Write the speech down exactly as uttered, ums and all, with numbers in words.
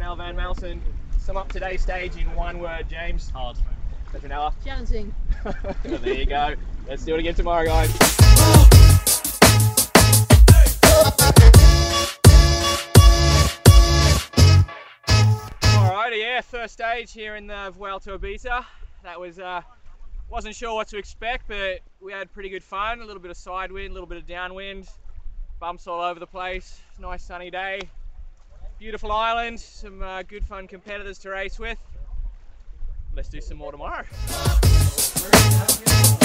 Petronella Van Malsen. Sum up today's stage in one word, James. Hard. Petronella. Challenging. There you go. Let's do it again tomorrow, guys. Alrighty, yeah, first stage here in the Vuelta Ibiza. That was, uh, wasn't sure what to expect, but we had pretty good fun. A little bit of side wind, a little bit of downwind, bumps all over the place. Nice sunny day, beautiful island, some uh, good fun competitors to race with. Let's do some more tomorrow.